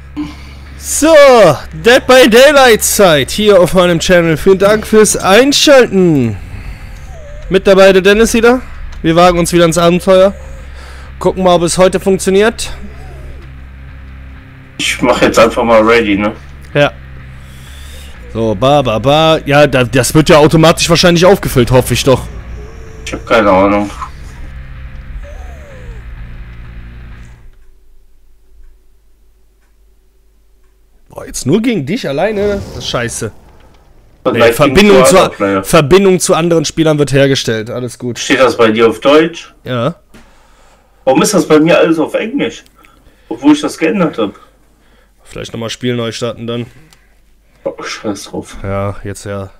So, Dead by Daylight Zeit hier auf meinem Channel. Vielen Dank fürs Einschalten. Mit dabei der Dennis wieder. Wir wagen uns wieder ins Abenteuer. Gucken mal, ob es heute funktioniert. Ich mache jetzt einfach mal ready, ne? Ja. So, Ja, das wird ja automatisch wahrscheinlich aufgefüllt, hoffe ich doch. Ich habe keine Ahnung. Boah, jetzt nur gegen dich alleine? Das ist scheiße. Nee, Vielleicht Verbindung zu anderen Spielern wird hergestellt. Alles gut. Steht das bei dir auf Deutsch? Ja. Warum ist das bei mir alles auf Englisch? Obwohl ich das geändert habe. Vielleicht nochmal Spiel neu starten dann. Oh, scheiß drauf. Ja, jetzt ja.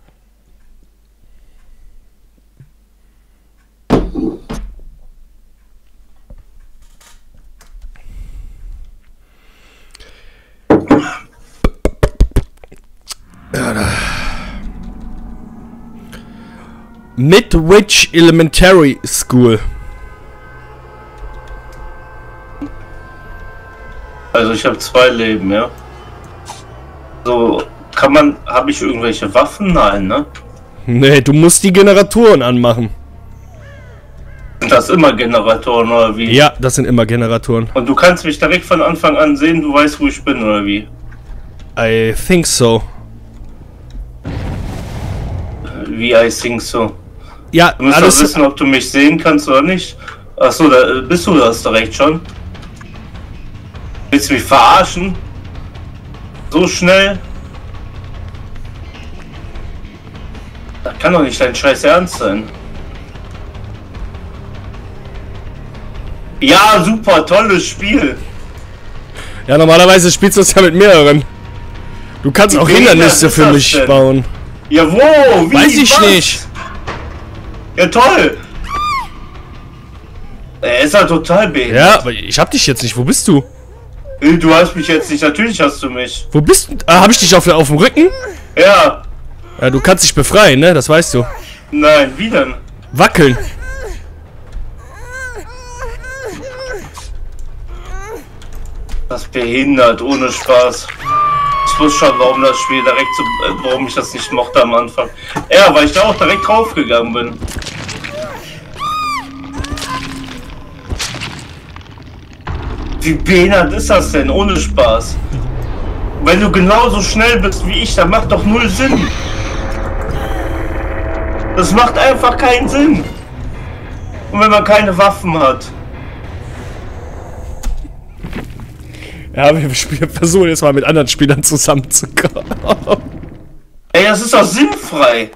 Midwich Elementary School. Also ich habe 2 Leben, ja. So, habe ich irgendwelche Waffen? Nein, ne? Nee, du musst die Generatoren anmachen. Sind das immer Generatoren oder wie? Ja, das sind immer Generatoren. Und du kannst mich direkt von Anfang an sehen, du weißt, wo ich bin oder wie? I think so. Wie I think so? Ja, Du musst doch wissen, ob du mich sehen kannst oder nicht. Achso, da bist du das direkt schon. Willst du mich verarschen? So schnell? Das kann doch nicht dein Scheiß Ernst sein. Ja, super, tolles Spiel. Ja, normalerweise spielst du das ja mit mehreren. Du kannst auch Hindernisse für mich bauen. Ja, wo? Wie? Weiß ich was? nicht. Ja, toll. Er ist ja total behindert. Ja, aber ich hab dich jetzt nicht. Wo bist du? Du hast mich jetzt nicht. Natürlich hast du mich. Wo bist du? Ah, hab ich dich auf dem Rücken? Ja. Ja, du kannst dich befreien, ne? Das weißt du. Nein, wie denn? Wackeln. Das ist behindert, ohne Spaß. Ich wusste schon, warum das Spiel direkt so, warum ich das nicht mochte am Anfang. Ja, weil ich da auch direkt draufgegangen bin. Wie behindert ist das denn, ohne Spaß? Wenn du genauso schnell bist wie ich, dann macht doch null Sinn. Das macht einfach keinen Sinn. Und wenn man keine Waffen hat. Ja, wir versuchen jetzt mal mit anderen Spielern zusammenzukommen. Ey, das ist doch sinnfrei.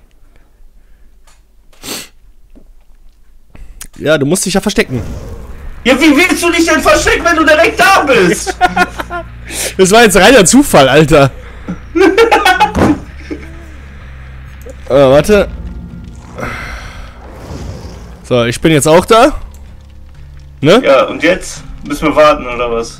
Ja, du musst dich ja verstecken. Ja, wie willst du dich denn verstecken, wenn du direkt da bist? Das war jetzt reiner Zufall, Alter. Warte. So, ich bin jetzt auch da. Ne? Ja, und jetzt? Müssen wir warten, oder was?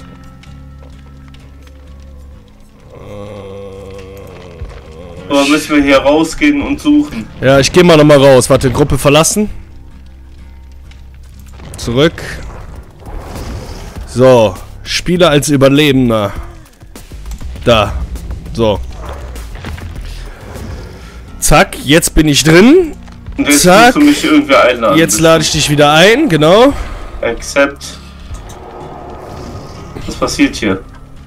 Oder müssen wir hier rausgehen und suchen? Ja, ich gehe mal nochmal raus. Warte, Gruppe verlassen. Zurück. So, Spieler als Überlebender. Da. So. Zack, jetzt bin ich drin. Und jetzt Zack. musst du mich irgendwie einladen. Jetzt lade ich dich wieder ein, genau. Accept. Was passiert hier?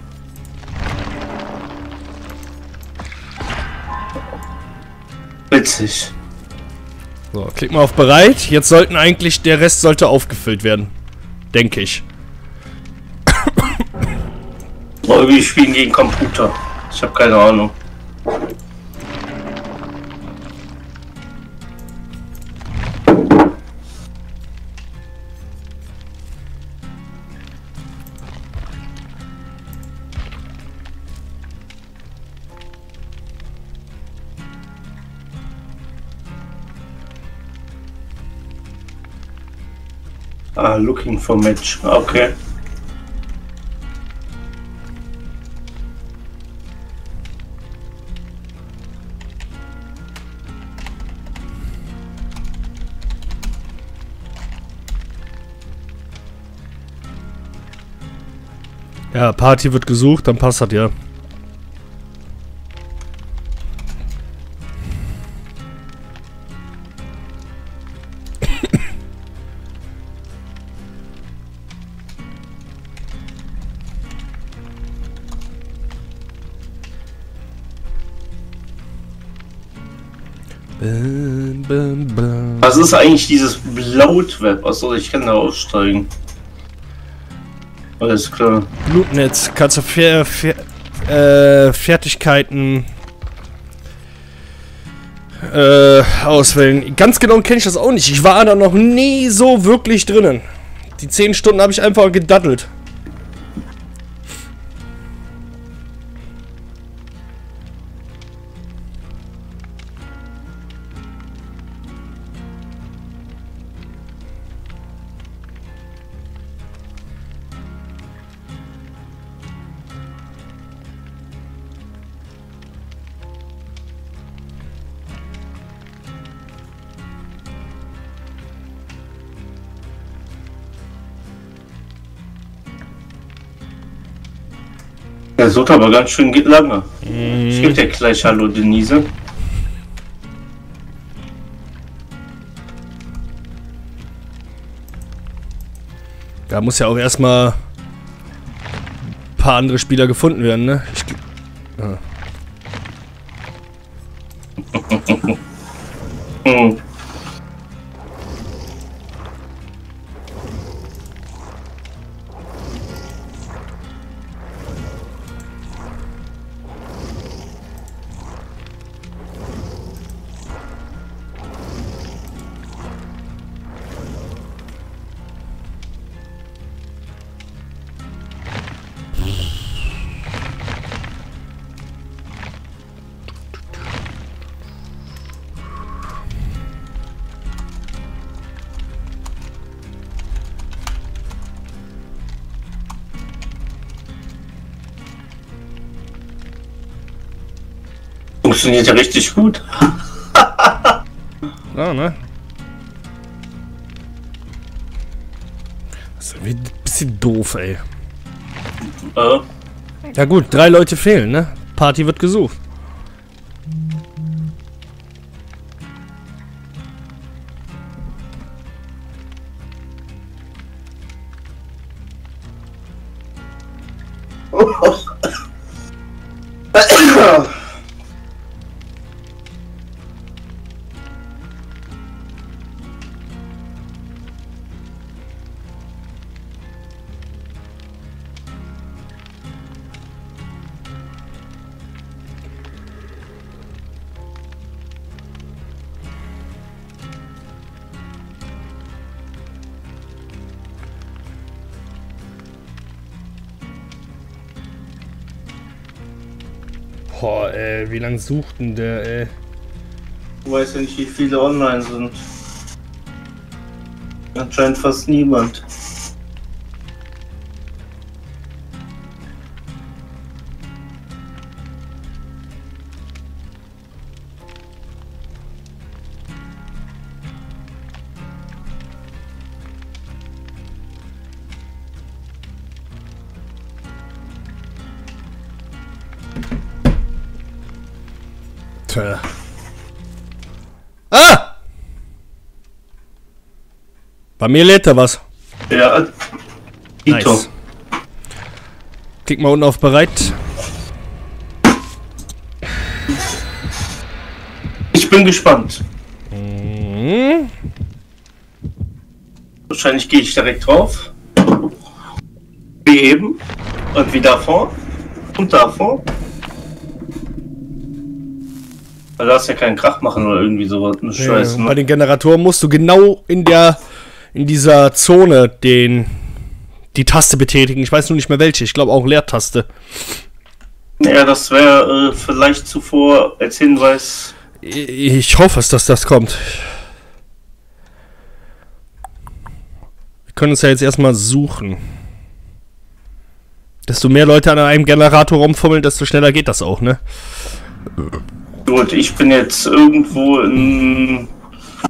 Witzig. So, klick mal auf bereit. Jetzt sollten eigentlich, der Rest sollte aufgefüllt werden. Denke ich. Oh, wir spielen gegen Computer. Ich habe keine Ahnung. Ah, looking for match. Okay. Ja, Party wird gesucht, dann passt das ja. Was ist eigentlich dieses Bloatweb? Achso, ich kann da aussteigen. Alles klar. Blutnetz, kannst du Fertigkeiten auswählen. Ganz genau kenne ich das auch nicht. Ich war da noch nie so wirklich drinnen. Die 10 Stunden habe ich einfach gedaddelt. Der sucht aber ganz schön lange. Ich gebe dir gleich Hallo, Denise. Da muss ja auch erstmal ein paar andere Spieler gefunden werden, ne? Hm. Funktioniert ja richtig gut. Ja, ne? Das ist irgendwie ein bisschen doof, ey. Ja gut, 3 Leute fehlen, ne? Party wird gesucht. Boah, ey, wie lange sucht denn der, ey? Du weißt ja nicht, wie viele online sind. Anscheinend fast niemand. Tja. Ah! Bei mir lädt da was. Ja, Nice. Klick mal unten auf bereit. ich bin gespannt. Mhm. Wahrscheinlich gehe ich direkt drauf. Wie eben. Und wie davor. Und davor. Weil du darfst ja keinen Krach machen oder irgendwie sowas. Eine Scheiße, Bei ne? den Generatoren musst du genau in dieser Zone die Taste betätigen. Ich weiß nur nicht mehr welche. Ich glaube auch Leertaste. Ja, das wäre vielleicht zuvor als Hinweis. Ich hoffe es, dass das kommt. Wir können uns ja jetzt erstmal suchen. Desto mehr Leute an einem Generator rumfummeln, desto schneller geht das auch, ne? Gut, ich bin jetzt irgendwo in...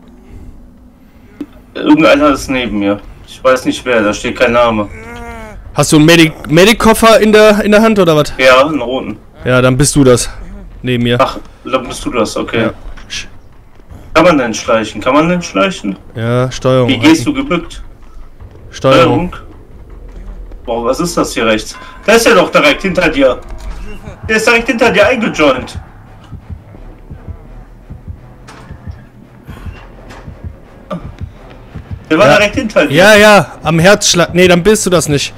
Irgendeiner ist neben mir. Ich weiß nicht wer, da steht kein Name. Hast du einen Medic-Koffer in der Hand oder was? Ja, einen roten. Ja, dann bist du das. Neben mir. Ach, dann bist du das, okay. Ja. Kann man denn schleichen? Kann man denn schleichen? Ja, Steuerung. Wie gehst du gebückt? Steuerung. Boah, was ist das hier rechts? Der ist ja doch direkt hinter dir. Der ist direkt hinter dir eingejoint. Der war direkt hinter dir. Ja, ja, am Herzschlag. Nee, dann bist du das nicht.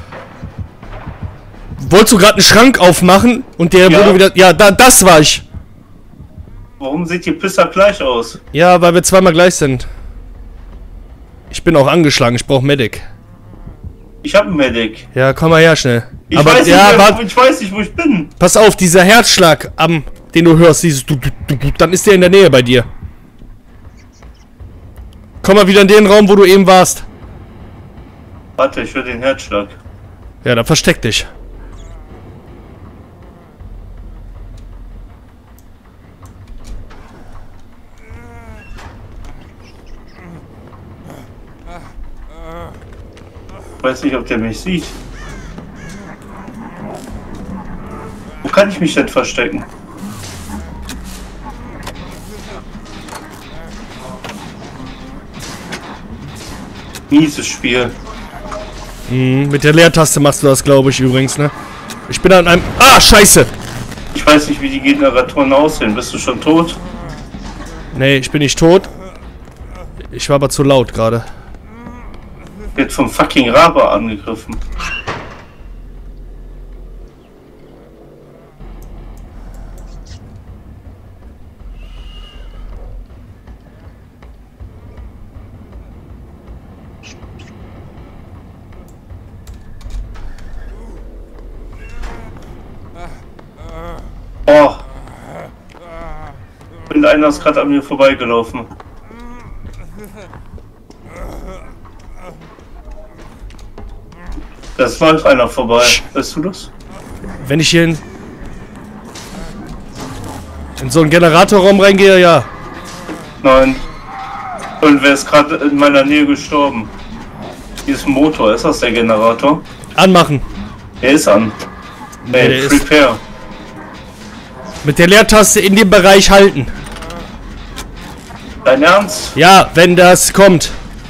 Wolltest du gerade einen Schrank aufmachen und der Ja. wurde wieder... Ja, das war ich. Warum sieht die Pisser gleich aus? Ja, weil wir zweimal gleich sind. Ich bin auch angeschlagen, ich brauche Medic. Ich hab einen Medic. Ja, komm mal her schnell. Ich Aber weiß ja, ich weiß nicht, wo ich bin. pass auf, dieser Herzschlag, den du hörst, dieses dann ist der in der Nähe bei dir. Komm mal wieder in den Raum, wo du eben warst. Warte, ich höre den Herzschlag. Ja, dann versteck dich. Ich weiß nicht, ob der mich sieht. Wo kann ich mich denn verstecken? Mieses Spiel. Mit der Leertaste machst du das, glaube ich, übrigens, ne? Ich bin an einem... Ah, scheiße! Ich weiß nicht, wie die Generatoren aussehen. Bist du schon tot? Nee, ich bin nicht tot. Ich war aber zu laut gerade. Wird vom fucking Raber angegriffen. Oh. Und einer ist gerade an mir vorbeigelaufen. Das läuft einer vorbei. Weißt du das? Wenn ich hier in so einen Generatorraum reingehe, ja. Nein. Und wer ist gerade in meiner Nähe gestorben? Hier ist ein Motor. Ist das der Generator? Anmachen. Der ist an. Nee, der ist Prepare. mit der Leertaste in dem Bereich halten. Dein Ernst? Ja, wenn das kommt.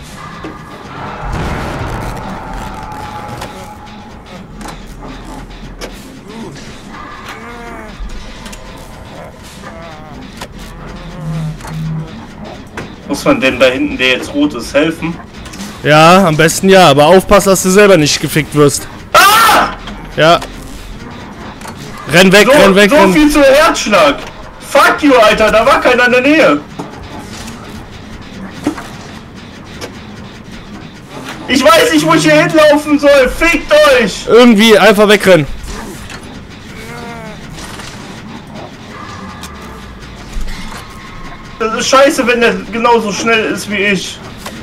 Muss man denn da hinten, der jetzt rot ist, helfen? Ja, am besten ja, aber aufpassen, dass du selber nicht gefickt wirst. Ah! Ja. Renn weg, So, renn weg, so renn. viel zu Herzschlag. Fuck you, Alter, da war keiner in der Nähe. Ich weiß nicht, wo ich hier hinlaufen soll. Fickt euch. Irgendwie einfach wegrennen. Das ist scheiße, wenn der genauso schnell ist wie ich.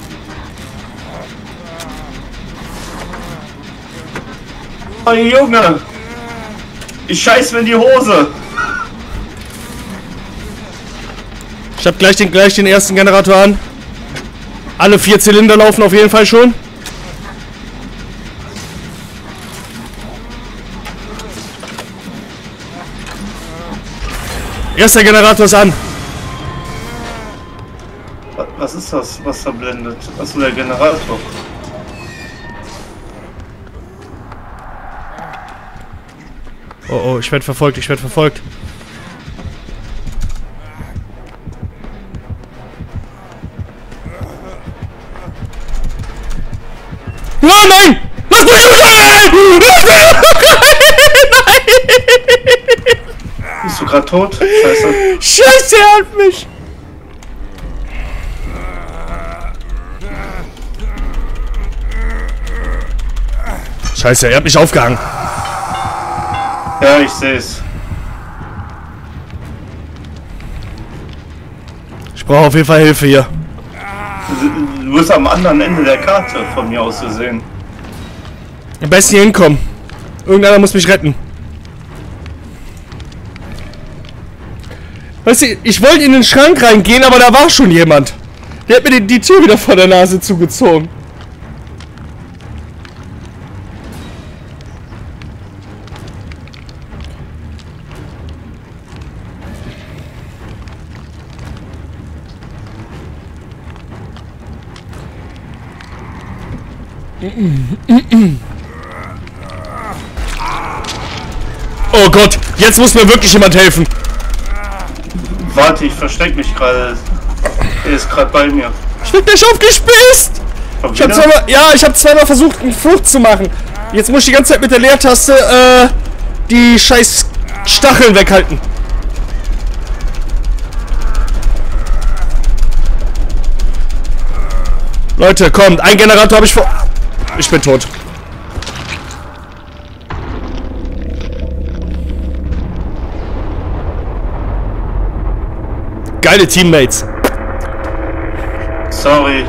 Oh Junge. Ich scheiß mir in die Hose. Ich hab gleich den ersten Generator an. Alle 4 Zylinder laufen auf jeden Fall schon. Erster Generator ist an. Was ist das, was da blendet? Achso, der Generator. Oh, oh, ich werde verfolgt, ich werde verfolgt. Oh nein! Lass mich rein! Lass mich rein! Bist du gerade tot? Scheiße. Scheiße, er hat mich! Scheiße, er hat mich aufgehangen. Ja, ich seh's. Ich brauche auf jeden Fall Hilfe hier. Du bist am anderen Ende der Karte von mir aus gesehen. Am besten hier hinkommen. Irgendeiner muss mich retten. Weißt du, ich wollte in den Schrank reingehen, aber da war schon jemand. Der hat mir die Tür wieder vor der Nase zugezogen. Oh Gott, jetzt muss mir wirklich jemand helfen. Warte, ich versteck mich gerade. Er ist gerade bei mir. Ich bin gleich aufgespießt. Ich hab zweimal versucht, eine Flucht zu machen. Jetzt muss ich die ganze Zeit mit der Leertaste, die scheiß Stacheln weghalten. Leute, kommt, ein Generator habe ich vor... Ich bin tot. Geile Teammates. Sorry.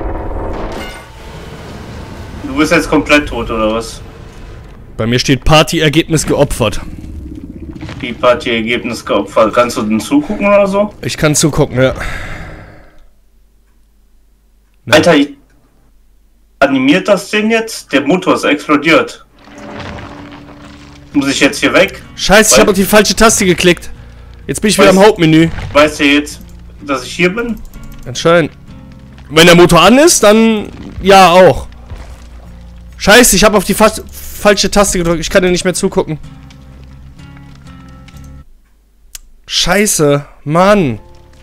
Du bist jetzt komplett tot, oder was? Bei mir steht Party-Ergebnis geopfert. Wie Party-Ergebnis geopfert? Kannst du denn zugucken oder so? Ich kann zugucken, ja. Nein. Alter, animiert das Ding jetzt? Der Motor ist explodiert. Muss ich jetzt hier weg? Scheiße, ich habe auf die falsche Taste geklickt. Jetzt bin ich wieder im Hauptmenü. Weißt du jetzt, dass ich hier bin? Anscheinend. Wenn der Motor an ist, dann ja auch. Scheiße, ich habe auf die falsche Taste gedrückt. Ich kann dir nicht mehr zugucken. Scheiße, Mann.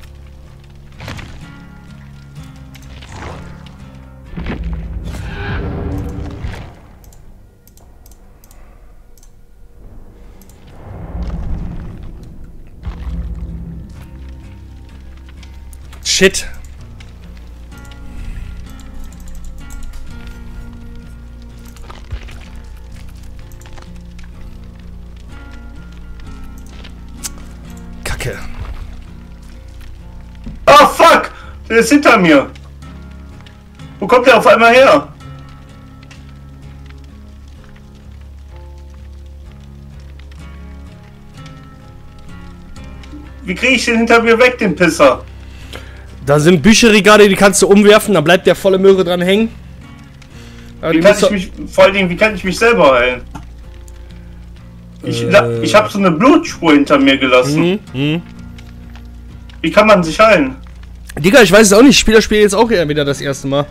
Shit. Kacke. Oh fuck! Der ist hinter mir. Wo kommt der auf einmal her? Wie kriege ich den hinter mir weg, den Pisser? Da sind Bücherregale, die kannst du umwerfen, da bleibt der volle Möhre dran hängen. Aber vor allen Dingen, wie kann ich mich selber heilen? Ich habe so eine Blutspur hinter mir gelassen. Wie kann man sich heilen? Digga, ich weiß es auch nicht. Ich spiele das Spiel jetzt auch eher wieder das erste Mal.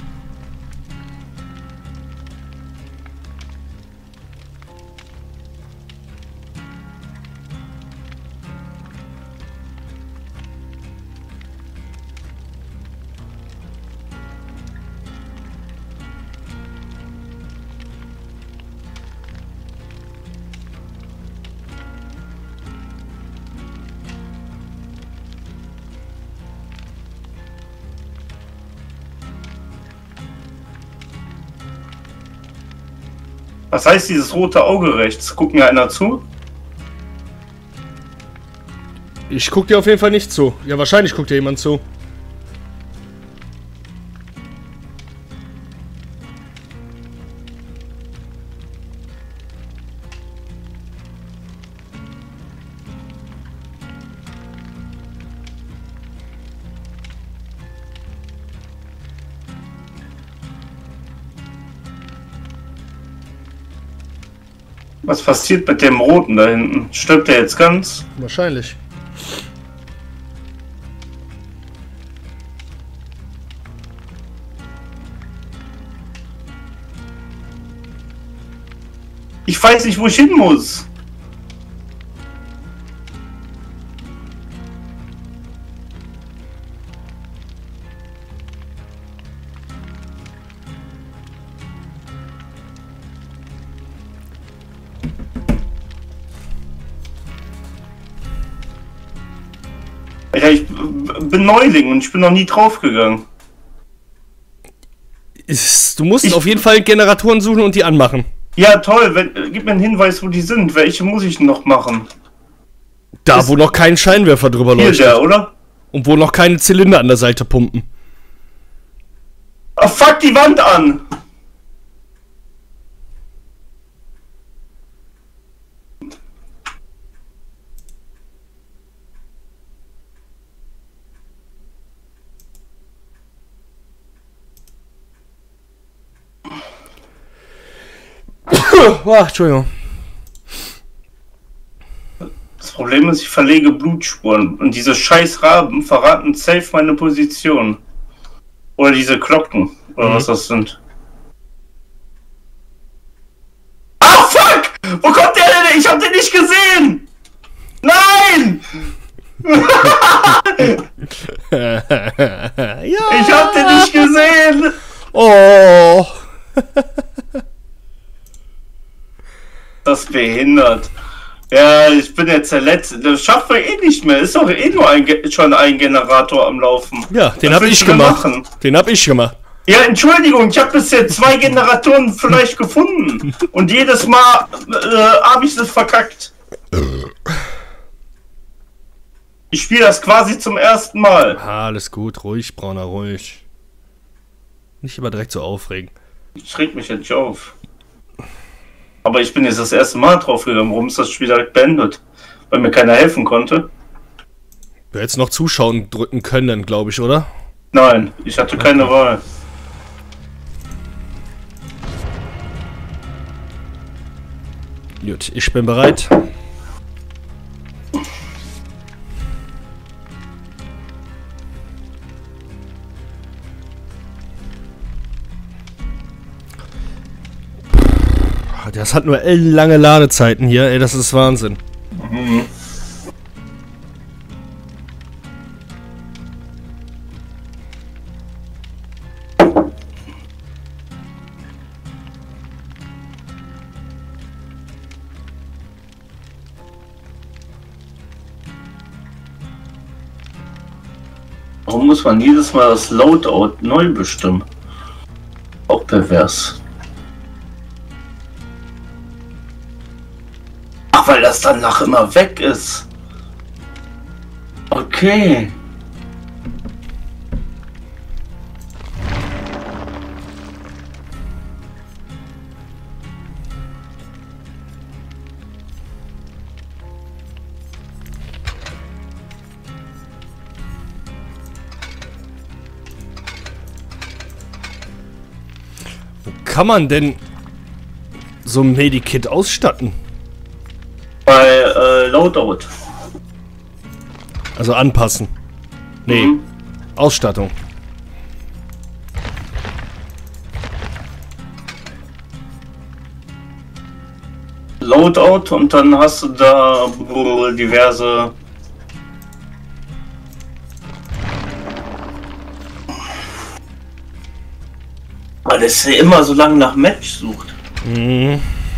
Was heißt dieses rote Auge rechts? Guckt mir einer zu? Ich guck dir auf jeden Fall nicht zu. Ja, wahrscheinlich guckt dir jemand zu. Was passiert mit dem Roten da hinten? Stirbt der jetzt ganz? Wahrscheinlich. Ich weiß nicht, wo ich hin muss. Ja, ich bin Neuling und ich bin noch nie draufgegangen. Du musst auf jeden Fall Generatoren suchen und die anmachen. Ja, toll. Gib mir einen Hinweis, wo die sind. Welche muss ich noch machen? Da, wo noch kein Scheinwerfer drüber leuchtet. Hier, oder? Und wo noch keine Zylinder an der Seite pumpen. Ah, fuck die Wand an! Oh, Entschuldigung. Das Problem ist, ich verlege Blutspuren und diese scheiß Raben verraten safe meine Position. Oder diese Glocken, oder was das sind. kommt der denn? Ich hab den nicht gesehen! Nein! Ja. Ich hab den nicht gesehen! Oh. Das ist behindert. Ja, ich bin jetzt der Letzte. Das schaffen wir eh nicht mehr. Ist doch eh nur schon ein Generator am Laufen. Ja, den Was hab willst ich du gemacht. machen? Den hab ich gemacht. Ja, Entschuldigung, ich habe bisher 2 Generatoren vielleicht gefunden. Und jedes Mal habe ich das verkackt. Ich spiele das quasi zum ersten Mal. Ah, alles gut, ruhig, Brauner, ruhig. Nicht immer direkt so aufregen. Ich reg mich jetzt nicht auf. Aber ich bin jetzt das erste Mal drauf gegangen, warum ist das Spiel direkt beendet? Weil mir keiner helfen konnte. Du hättest noch zuschauen drücken können, glaube ich, oder? Nein, ich hatte keine Wahl. Gut, ich bin bereit. Das hat nur lange Ladezeiten hier, ey, das ist Wahnsinn. Mhm. Warum muss man jedes Mal das Loadout neu bestimmen? Auch pervers. Ach, weil das danach immer weg ist. Okay. Kann man denn so ein Medikit ausstatten? Bei Loadout. Also anpassen. Nee, Ausstattung. Loadout und dann hast du da diverse. Weil es immer so lange nach Match sucht. Mhm.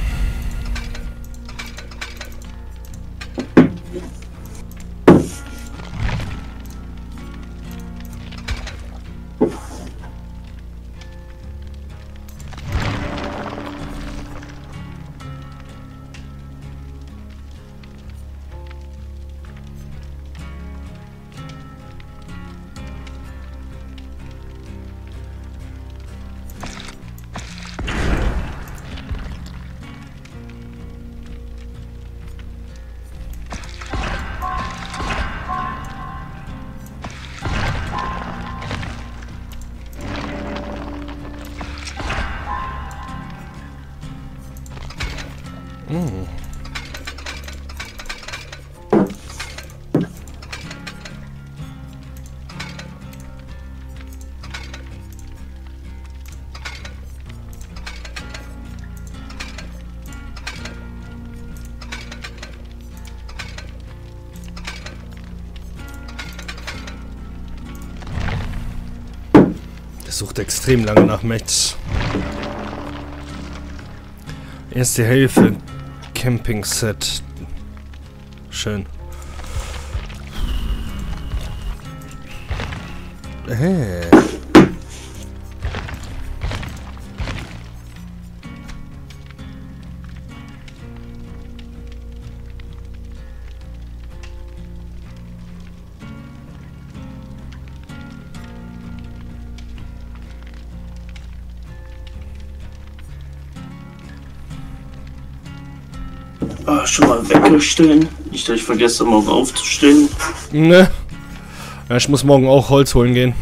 Das sucht extrem lange nach Mechs. Erste Hilfe, Camping-Set. Schön. Schon mal wegstellen. Nicht, dass ich vergesse, morgen aufzustehen. Ne. Ja, ich muss morgen auch Holz holen gehen.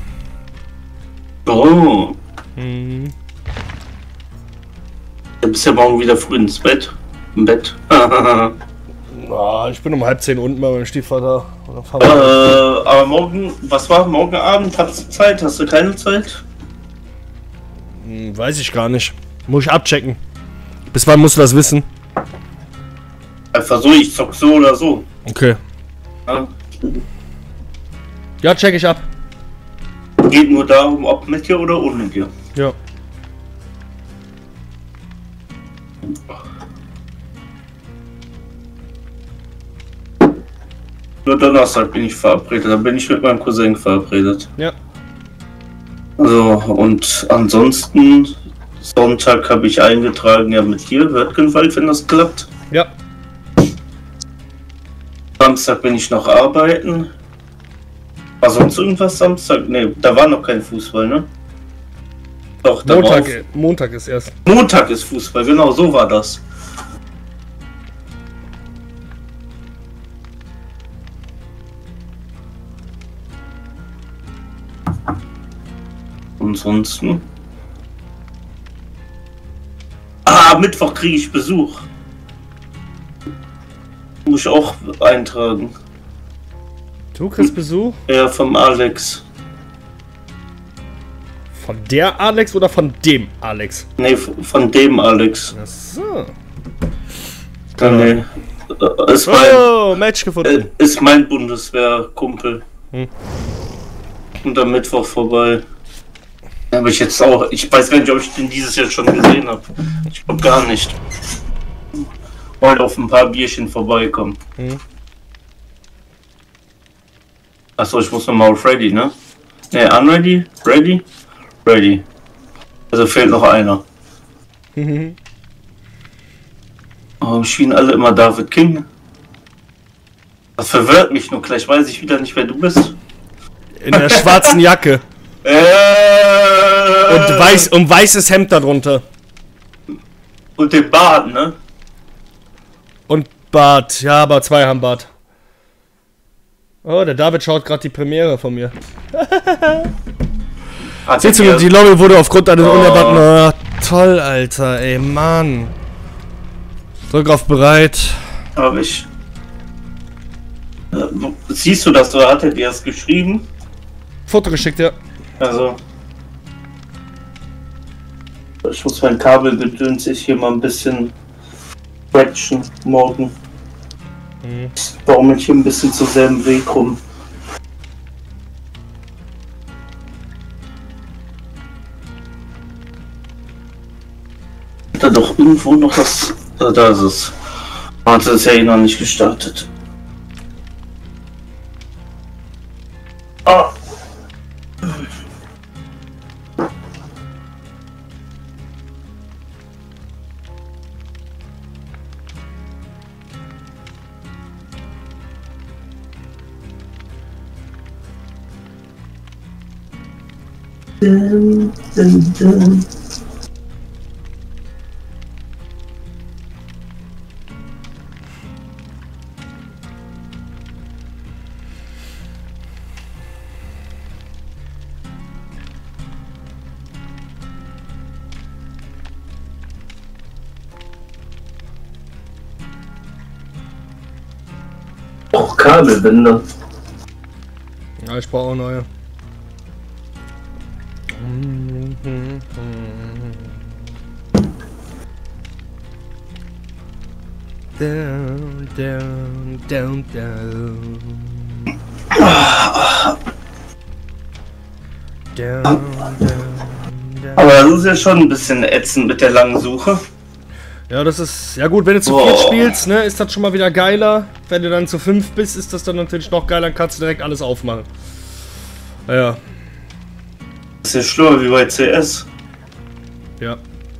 Oh. Mhm. Du bist ja morgen wieder früh ins Bett. Im Bett. Ich bin um 9:30 unten bei meinem Stiefvater. Und dann fahren wir aber morgen, was war morgen Abend? Hast du Zeit? Hast du keine Zeit? Weiß ich gar nicht. Muss ich abchecken. Bis wann musst du das wissen? Einfach so, ich zock so oder so. Okay. Ja. Ja, check ich ab. Geht nur darum, ob mit dir oder ohne dir. Ja. Nur Donnerstag bin ich verabredet, da bin ich mit meinem Cousin verabredet. Ja. Also, und ansonsten, Sonntag habe ich eingetragen, ja mit dir, Wörtgenwald, wenn das klappt. Ja. Samstag bin ich noch arbeiten. War sonst irgendwas Samstag? Ne, da war noch kein Fußball, ne? Doch, Montag ist erst. Montag ist Fußball, genau, so war das. Ansonsten. Mittwoch kriege ich Besuch. Muss ich auch eintragen. Du kriegst Besuch? Ja, vom Alex. Von der Alex oder von dem Alex? Ne, von dem Alex. Achso. Ja, nee. Match gefunden. Ist mein Bundeswehrkumpel. Und am Mittwoch vorbei. Habe ich jetzt auch. Ich weiß gar nicht, ob ich den dieses Jahr schon gesehen habe. Ich glaube gar nicht. Wollte auf ein paar Bierchen vorbeikommen. Achso, ich muss nochmal auf Ready, ne? Ne, unready? Ready? Ready. Also fehlt noch einer. Warum schienen alle immer David King? Das verwirrt mich nur, gleich weiß ich wieder nicht, wer du bist. In der schwarzen Jacke. Und weißes Hemd darunter. Und den Bart, ne? Und Bart. Ja, aber zwei haben Bart. Oh, der David schaut gerade die Premiere von mir. Seht ihr, die Lobby wurde aufgrund eines unerwarteten... Oh, toll, Alter, ey, Mann. Drück auf bereit. Hab ich. Siehst du das, oder hat er dir das geschrieben? Foto geschickt, ja. Also. Ich muss mein Kabelgedöns hier mal ein bisschen quetschen morgen. Warum ich hier ein bisschen zu sehr im Weg rum. Da doch irgendwo noch was. Da ist es. Das ist ja eh noch nicht gestartet. Ah. Dun, dun, dun. Auch Kabelbinder. Ja, ich brauche auch neue. Down, down, down, down. Down, down, down. Aber das ist ja schon ein bisschen ätzend mit der langen Suche. Ja, das ist... Ja gut, wenn du zu viert spielst, ne, ist das schon mal wieder geiler. Wenn du dann zu 5 bist, ist das dann natürlich noch geiler, dann kannst du direkt alles aufmachen. Ja. Das ist ja schlimmer wie bei CS. Ja.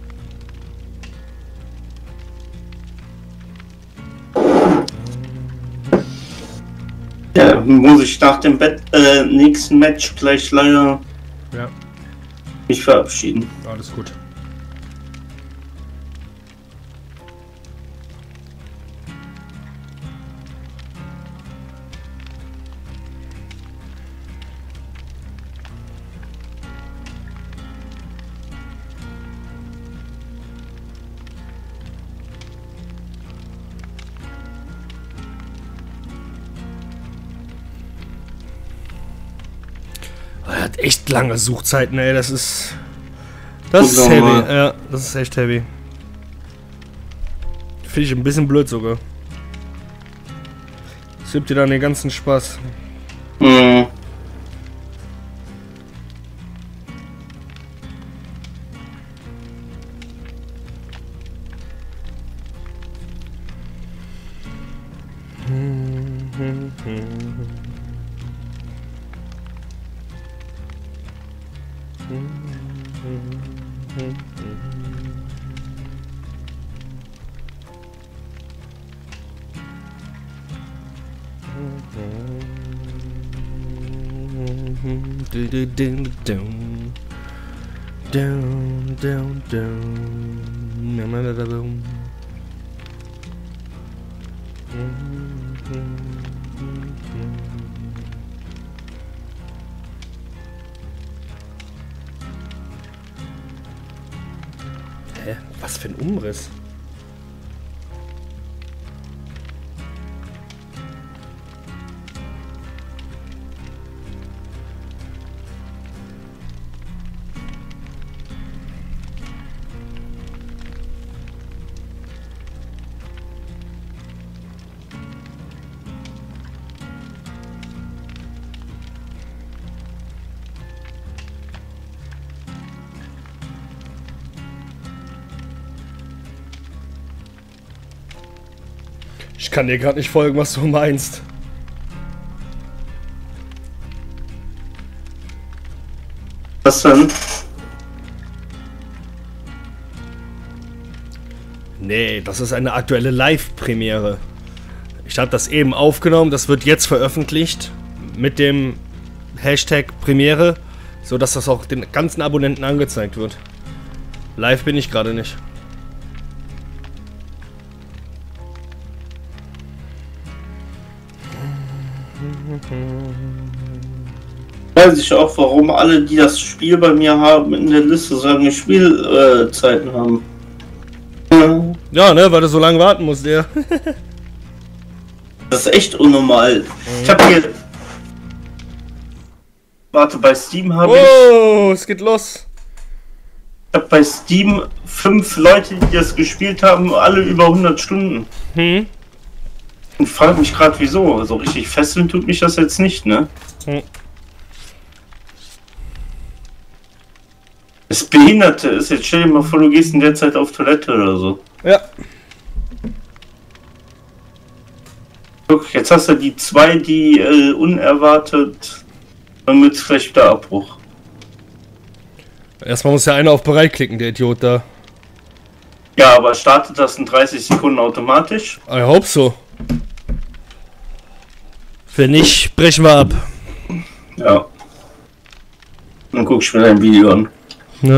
Ja, muss ich nach dem nächsten Match gleich leider mich verabschieden. Alles gut. Er hat echt lange Suchzeiten, ey, das ist heavy, ja, das ist echt heavy. Finde ich ein bisschen blöd sogar. Das gibt dir dann den ganzen Spaß. Mhm. Hä? Was für ein Umriss? Ich kann dir gerade nicht folgen, was du meinst. Was denn? Nee, das ist eine aktuelle Live-Premiere. Ich habe das eben aufgenommen, das wird jetzt veröffentlicht mit dem Hashtag Premiere, sodass das auch den ganzen Abonnenten angezeigt wird. Live bin ich gerade nicht. Weiß ich auch, warum alle, die das Spiel bei mir haben, in der Liste sagen, Spielzeiten haben. Ja, ne, weil du so lange warten musst, ja. Das ist echt unnormal. Ich habe hier... Warte, bei Steam habe ich... Oh, es geht los. Ich habe bei Steam 5 Leute, die das gespielt haben, alle über 100 Stunden. Hm. Und frage mich gerade, wieso. Also richtig fesseln tut mich das jetzt nicht, ne? Hm. Das Behinderte ist, jetzt stell dir mal vor, du gehst in der Zeit auf Toilette oder so. Ja. Guck, jetzt hast du die 2, die unerwartet, dann wird es vielleicht wieder Abbruch. Erstmal muss ja einer auf bereit klicken, der Idiot da. Ja, aber startet das in 30 Sekunden automatisch? I hope so. Wenn nicht, brechen wir ab. Ja. Dann guck ich mir dein Video an. Ja.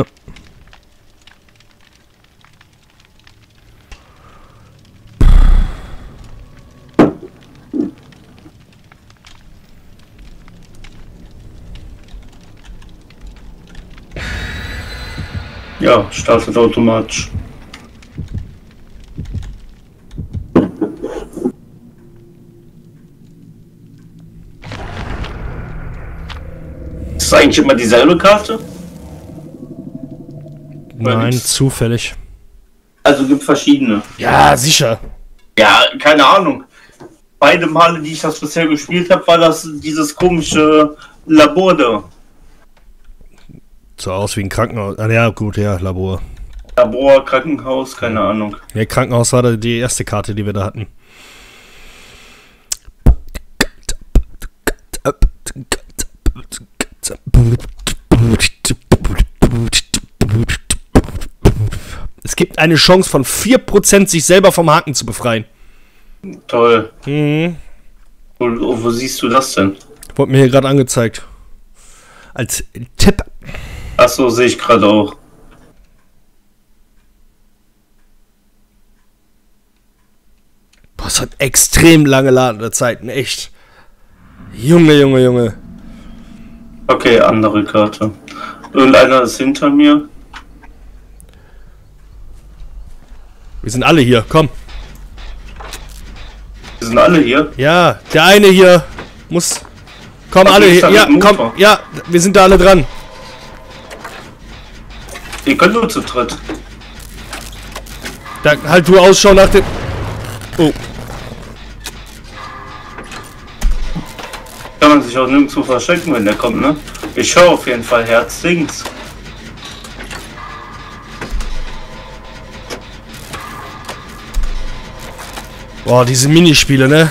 Ja, startet automatisch. Ist das eigentlich immer dieselbe Karte? Nein, zufällig. Also gibt verschiedene. Ja, sicher. Ja, keine Ahnung. Beide Male, die ich das bisher gespielt habe, war das dieses komische Labor da. So aus wie ein Krankenhaus. Ah, ja, gut, ja, Labor. Labor, Krankenhaus, keine Ahnung. Ja, Krankenhaus war da die erste Karte, die wir da hatten. Es gibt eine Chance von 4%, sich selber vom Haken zu befreien. Toll. Mhm. Wo siehst du das denn? Wurde mir hier gerade angezeigt. Als Tipp. Achso, sehe ich gerade auch. Boah, es hat extrem lange Ladezeiten, echt. Junge, Junge, Junge. Okay, andere Karte. Irgendeiner ist hinter mir. Wir sind alle hier, komm. Wir sind alle hier. Ja, der eine hier muss... Komm, alle hier. Ja, komm. Ja, wir sind da alle dran. Ihr könnt nur zu dritt. Da, halt du Ausschau nach dem... Oh. man sich auch nirgendwo verstecken, wenn der kommt, ne? Ich höre auf jeden Fall Herz links. Boah, diese Minispiele, ne?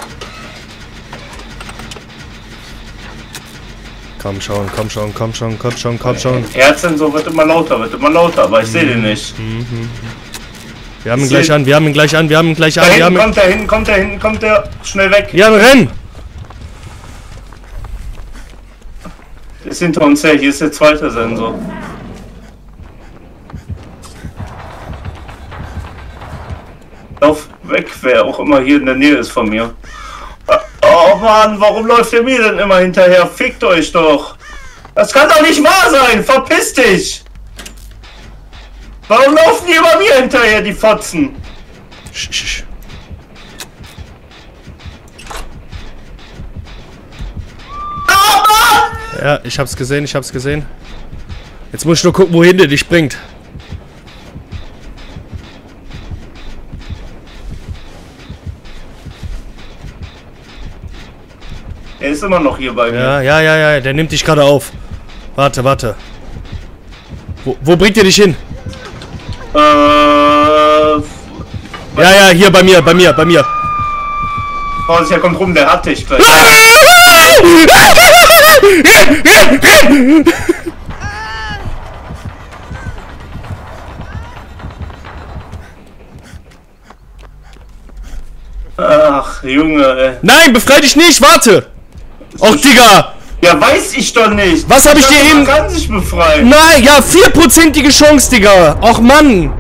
Komm schon, komm schon, komm schon, komm schon, komm schon. Herzsensor wird immer lauter, aber ich sehe den nicht. Wir haben ihn gleich an, wir haben ihn gleich an, wir haben ihn gleich an. Da hinten kommt der, schnell weg. Jan, renn! Ist hinter uns her, hier ist der zweite Sensor. Lauf weg, wer auch immer hier in der Nähe ist von mir. Oh Mann, warum läuft ihr mir denn immer hinterher? Fickt euch doch! Das kann doch nicht wahr sein! Verpiss dich! Warum laufen die immer mir hinterher, die Fotzen? Ja, ich hab's gesehen, ich hab's gesehen. Jetzt muss ich nur gucken, wohin der dich bringt. Er ist immer noch hier bei mir. Ja, der nimmt dich gerade auf. Warte, warte. Wo bringt ihr dich hin? Ja, hier bei mir. Vorsicht, er kommt rum, der hat dich gleich. Ach, Junge, ey. Nein, befrei dich nicht, warte! Och, Digga! Ja, weiß ich doch nicht. Was hab ich dir eben... Man kann sich befreien. Nein, ja, 4%ige Chance, Digga! Och, Mann!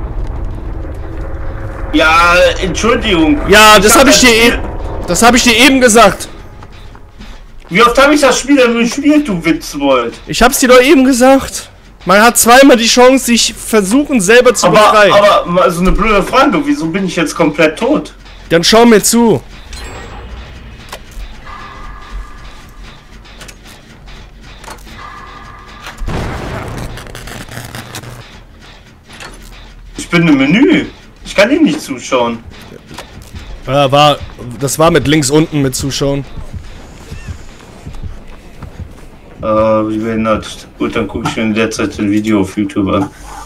Ja, Entschuldigung. Ja, das hab ich dir eben gesagt. Wie oft habe ich das Spiel denn gespielt, du Witzbold? Ich hab's dir doch eben gesagt. Man hat zweimal die Chance, sich versuchen selber zu befreien. Aber mal so eine blöde Frage, wieso bin ich jetzt komplett tot? Dann schau mir zu. Ich bin im Menü. Ich kann ihm nicht zuschauen. Ja, das war mit links unten mit zuschauen. Wie behindert. Gut, dann gucke ich mir in der Zeit ein Video auf YouTube an.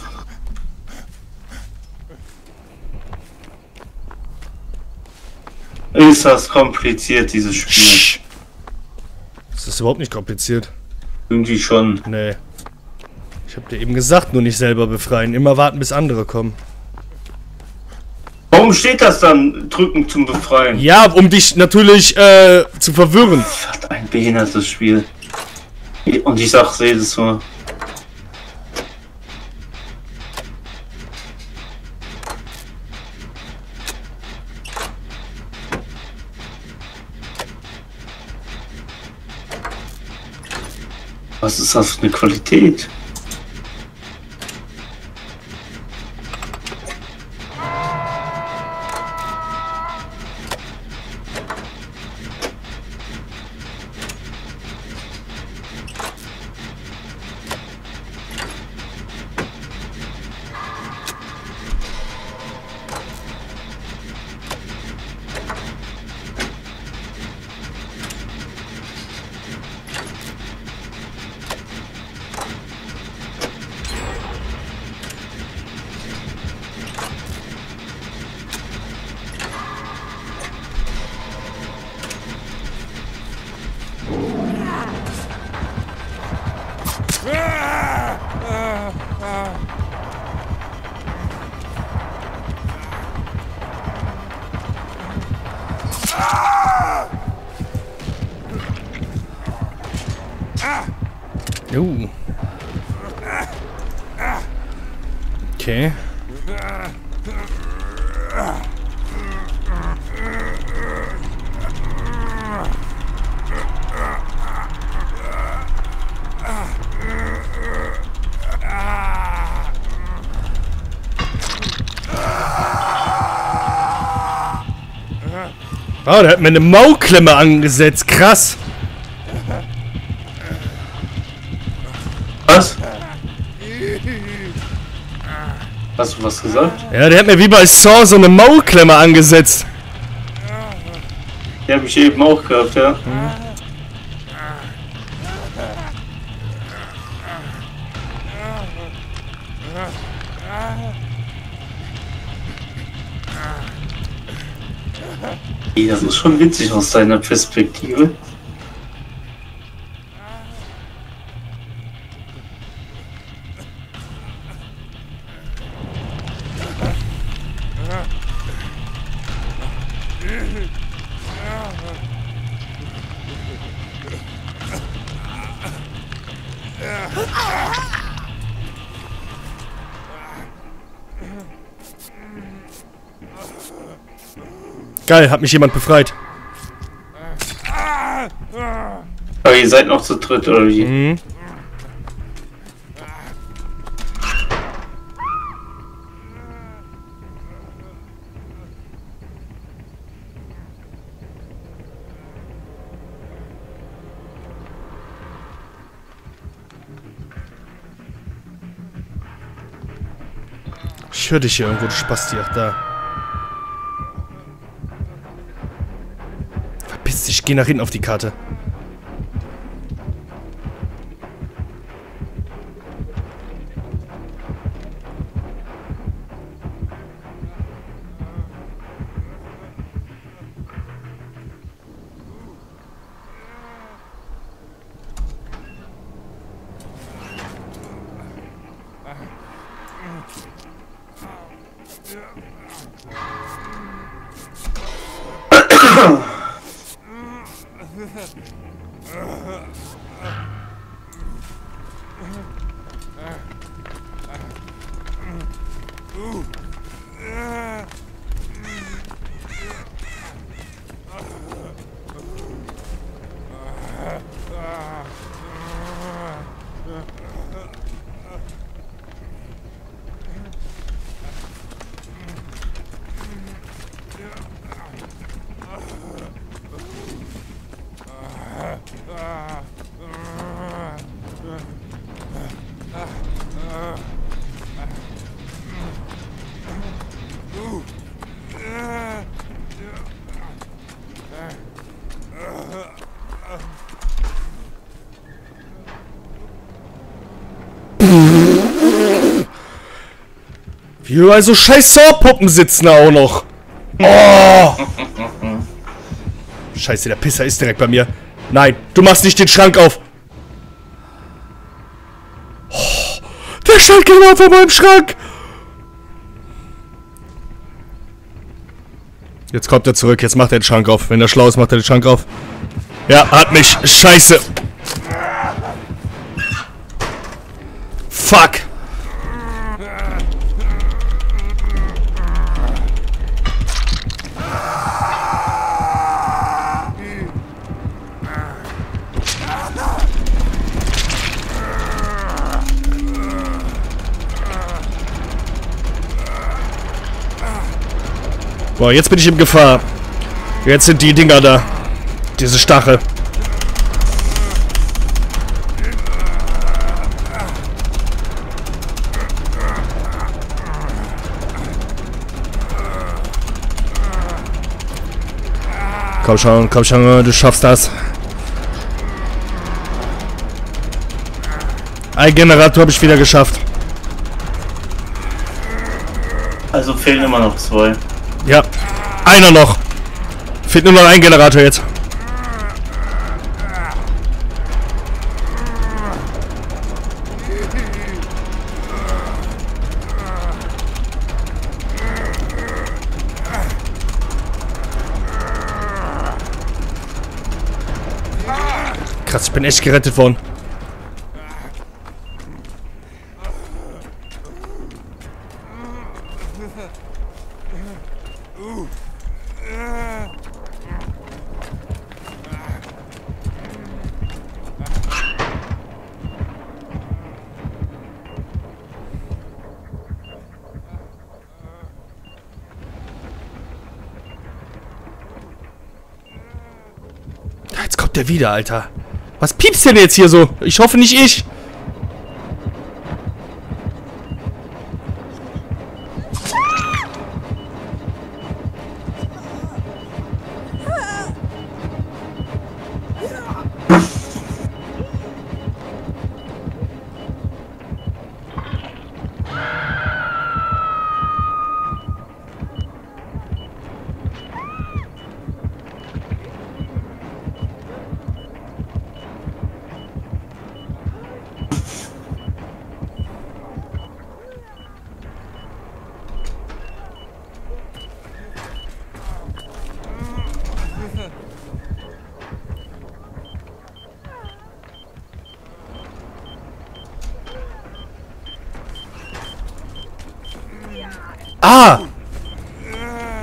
Ist das kompliziert, dieses Spiel? Das ist überhaupt nicht kompliziert. Irgendwie schon. Nee. Ich hab dir eben gesagt, nur nicht selber befreien. Immer warten, bis andere kommen. Warum steht das dann, drücken zum Befreien? Ja, um dich natürlich zu verwirren. Was ein behindertes Spiel. Und ich sag's jedes Mal. Was ist das für eine Qualität? Okay. Oh, der hat mir eine Maulklemme angesetzt. Krass. Was? Hast du was gesagt? Ja, der hat mir wie bei Saw so eine Maulklemme angesetzt. Die habe ich eben auch gehabt, ja. Das ist schon witzig aus seiner Perspektive. Geil, hat mich jemand befreit. Aber ihr seid noch zu dritt, oder wie? Mhm. Ich höre dich hier irgendwo, du Spasti. Ach, da. Verpiss dich, geh nach hinten auf die Karte. Wie überall so scheiß Saw-Puppen sitzen auch noch. Oh! Scheiße, der Pisser ist direkt bei mir. Nein, du machst nicht den Schrank auf. Oh, der stand genau vor meinem Schrank. Jetzt kommt er zurück, jetzt macht er den Schrank auf. Wenn er schlau ist, macht er den Schrank auf. Ja, hat mich. Scheiße. Fuck. Boah, jetzt bin ich in Gefahr. Jetzt sind die Dinger da. Diese Stachel. Komm schon, du schaffst das. Ein Generator habe ich wieder geschafft. Also fehlen immer noch 2. Ja, einer noch. Fehlt nur noch ein Generator jetzt. Krass, ich bin echt gerettet worden. Jetzt kommt der wieder, Alter. Was piepst denn jetzt hier so? Ich hoffe nicht ich.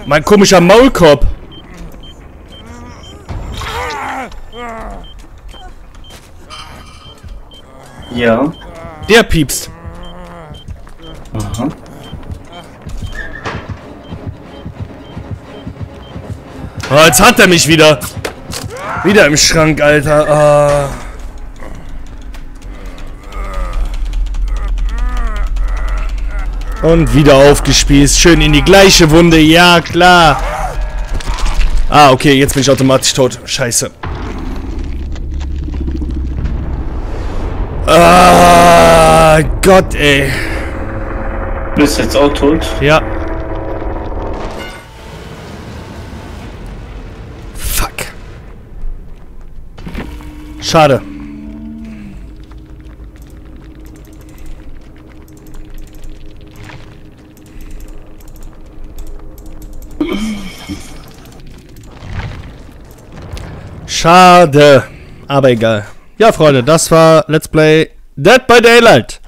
Mein komischer Maulkorb. Ja. Der piepst. Aha. Oh, jetzt hat er mich wieder. Wieder im Schrank, Alter. Ah. Und wieder aufgespießt. Schön in die gleiche Wunde. Ja, klar. Ah, okay. Jetzt bin ich automatisch tot. Scheiße. Ah, Gott, ey. Bist jetzt auch tot? Ja. Fuck. Schade. Schade. Aber egal. Ja, Freunde, das war Let's Play Dead by Daylight.